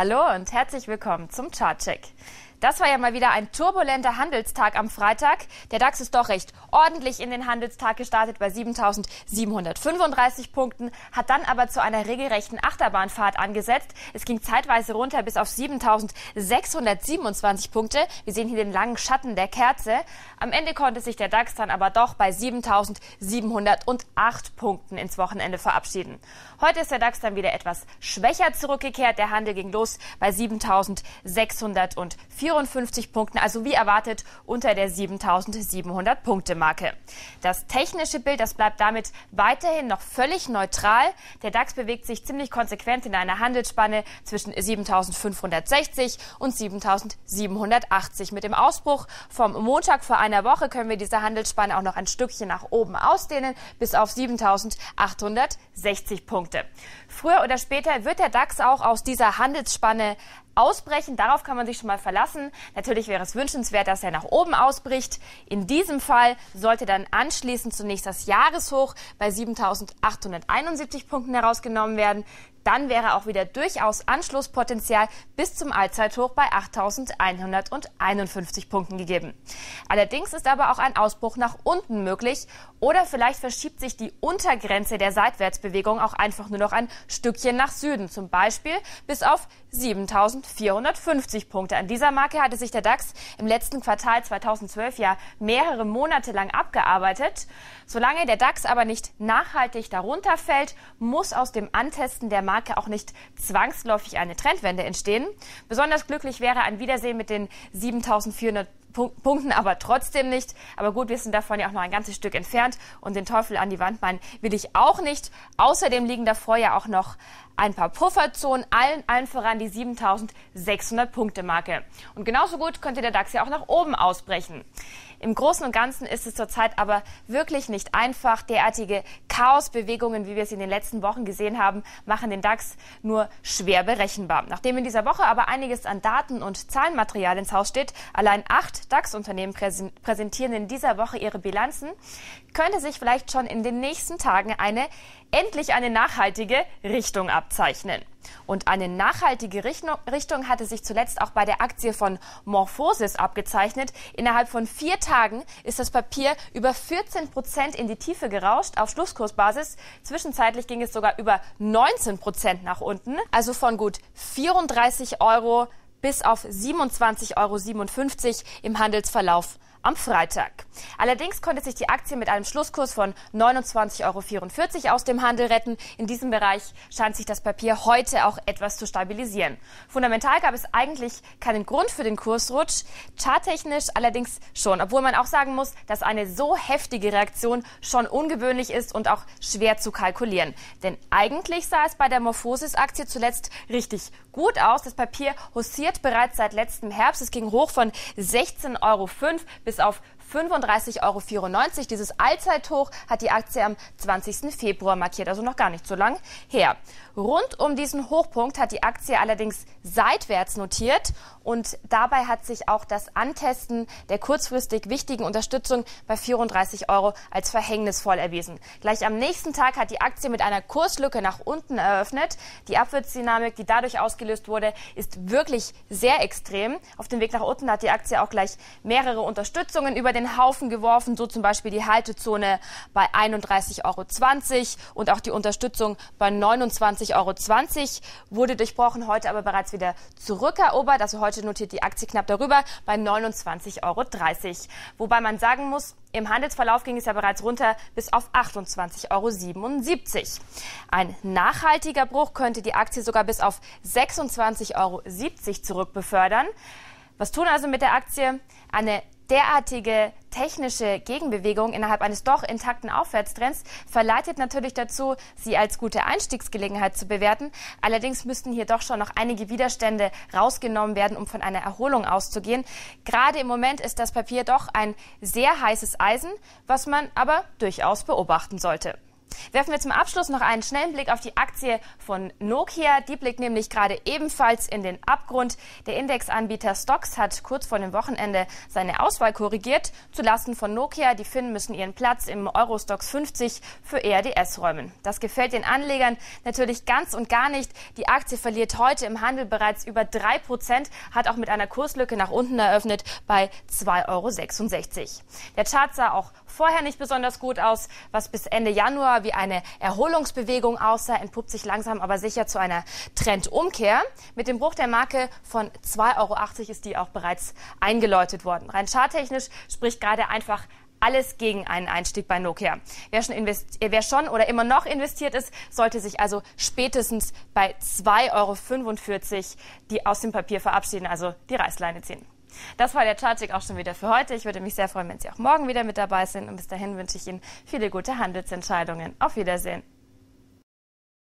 Hallo und herzlich willkommen zum Chartcheck. Das war ja mal wieder ein turbulenter Handelstag am Freitag. Der DAX ist doch recht ordentlich in den Handelstag gestartet bei 7.735 Punkten, hat dann aber zu einer regelrechten Achterbahnfahrt angesetzt. Es ging zeitweise runter bis auf 7.627 Punkte. Wir sehen hier den langen Schatten der Kerze. Am Ende konnte sich der DAX dann aber doch bei 7.708 Punkten ins Wochenende verabschieden. Heute ist der DAX dann wieder etwas schwächer zurückgekehrt. Der Handel ging los bei 7.654 Punkten, also wie erwartet unter der 7.700 Punkte Marke. Das technische Bild, das bleibt damit weiterhin noch völlig neutral. Der DAX bewegt sich ziemlich konsequent in einer Handelsspanne zwischen 7.560 und 7.780. Mit dem Ausbruch vom Montag vor einer Woche können wir diese Handelsspanne auch noch ein Stückchen nach oben ausdehnen bis auf 7.860 Punkte. Früher oder später wird der DAX auch aus dieser Handelsspanne ausbrechen. Darauf kann man sich schon mal verlassen. Natürlich wäre es wünschenswert, dass er nach oben ausbricht. In diesem Fall sollte dann anschließend zunächst das Jahreshoch bei 7.871 Punkten herausgenommen werden. Dann wäre auch wieder durchaus Anschlusspotenzial bis zum Allzeithoch bei 8.151 Punkten gegeben. Allerdings ist aber auch ein Ausbruch nach unten möglich oder vielleicht verschiebt sich die Untergrenze der Seitwärtsbewegung auch einfach nur noch ein Stückchen nach Süden, zum Beispiel bis auf 7.450 Punkte. An dieser Marke hatte sich der DAX im letzten Quartal 2012 ja mehrere Monate lang abgearbeitet. Solange der DAX aber nicht nachhaltig darunter fällt, muss aus dem Antesten der Marke auch nicht zwangsläufig eine Trendwende entstehen. Besonders glücklich wäre ein Wiedersehen mit den 7.400 Punkten aber trotzdem nicht. Aber gut, wir sind davon ja auch noch ein ganzes Stück entfernt und den Teufel an die Wand malen will ich auch nicht. Außerdem liegen davor ja auch noch ein paar Pufferzonen, allen voran die 7.600 Punkte Marke. Und genauso gut könnte der DAX ja auch nach oben ausbrechen. Im Großen und Ganzen ist es zurzeit aber wirklich nicht einfach. Derartige Chaosbewegungen, wie wir es in den letzten Wochen gesehen haben, machen den DAX nur schwer berechenbar. Nachdem in dieser Woche aber einiges an Daten und Zahlenmaterial ins Haus steht, allein 8 DAX-Unternehmen präsentieren in dieser Woche ihre Bilanzen, könnte sich vielleicht schon in den nächsten Tagen endlich eine nachhaltige Richtung abzeichnen. Und eine nachhaltige Richtung hatte sich zuletzt auch bei der Aktie von MorphoSys abgezeichnet. Innerhalb von 4 Tagen ist das Papier über 14% in die Tiefe gerauscht auf Schlusskursbasis. Zwischenzeitlich ging es sogar über 19% nach unten, also von gut 34 Euro bis auf 27,57 Euro im Handelsverlauf am Freitag. Allerdings konnte sich die Aktie mit einem Schlusskurs von 29,44 Euro aus dem Handel retten. In diesem Bereich scheint sich das Papier heute auch etwas zu stabilisieren. Fundamental gab es eigentlich keinen Grund für den Kursrutsch, charttechnisch allerdings schon, obwohl man auch sagen muss, dass eine so heftige Reaktion schon ungewöhnlich ist und auch schwer zu kalkulieren. Denn eigentlich sah es bei der MorphoSys-Aktie zuletzt richtig gut aus. Das Papier hausiert bereits seit letztem Herbst. Es ging hoch von 16,05 Euro bis auf 35,94 Euro. Dieses Allzeithoch hat die Aktie am 20. Februar markiert, also noch gar nicht so lang her. Rund um diesen Hochpunkt hat die Aktie allerdings seitwärts notiert und dabei hat sich auch das Antesten der kurzfristig wichtigen Unterstützung bei 34 Euro als verhängnisvoll erwiesen. Gleich am nächsten Tag hat die Aktie mit einer Kurslücke nach unten eröffnet. Die Abwärtsdynamik, die dadurch ausgelöst wurde, ist wirklich sehr extrem. Auf dem Weg nach unten hat die Aktie auch gleich mehrere Unterstützungen über den Haufen geworfen, so zum Beispiel die Haltezone bei 31,20 Euro und auch die Unterstützung bei 29,20 Euro wurde durchbrochen, heute aber bereits wieder zurückerobert. Also heute notiert die Aktie knapp darüber bei 29,30 Euro. Wobei man sagen muss, im Handelsverlauf ging es ja bereits runter bis auf 28,77 Euro. Ein nachhaltiger Bruch könnte die Aktie sogar bis auf 26,70 Euro zurückbefördern. Was tun also mit der Aktie? Eine derartige technische Gegenbewegung innerhalb eines doch intakten Aufwärtstrends verleitet natürlich dazu, sie als gute Einstiegsgelegenheit zu bewerten. Allerdings müssten hier doch schon noch einige Widerstände rausgenommen werden, um von einer Erholung auszugehen. Gerade im Moment ist das Papier doch ein sehr heißes Eisen, was man aber durchaus beobachten sollte. Werfen wir zum Abschluss noch einen schnellen Blick auf die Aktie von Nokia. Die blickt nämlich gerade ebenfalls in den Abgrund. Der Indexanbieter Stoxx hat kurz vor dem Wochenende seine Auswahl korrigiert zulasten von Nokia. Die Finnen müssen ihren Platz im Euro-Stoxx 50 für EADS räumen. Das gefällt den Anlegern natürlich ganz und gar nicht. Die Aktie verliert heute im Handel bereits über 3%, hat auch mit einer Kurslücke nach unten eröffnet bei 2,66 €. Der Chart sah auch vorher nicht besonders gut aus, was bis Ende Januar wie eine Erholungsbewegung aussah, entpuppt sich langsam aber sicher zu einer Trendumkehr. Mit dem Bruch der Marke von 2,80 € ist die auch bereits eingeläutet worden. Rein charttechnisch spricht gerade einfach alles gegen einen Einstieg bei Nokia. Wer schon oder immer noch investiert ist, sollte sich also spätestens bei 2,45 € die aus dem Papier verabschieden, also die Reißleine ziehen. Das war der Chartcheck auch schon wieder für heute. Ich würde mich sehr freuen, wenn Sie auch morgen wieder mit dabei sind. Und bis dahin wünsche ich Ihnen viele gute Handelsentscheidungen. Auf Wiedersehen.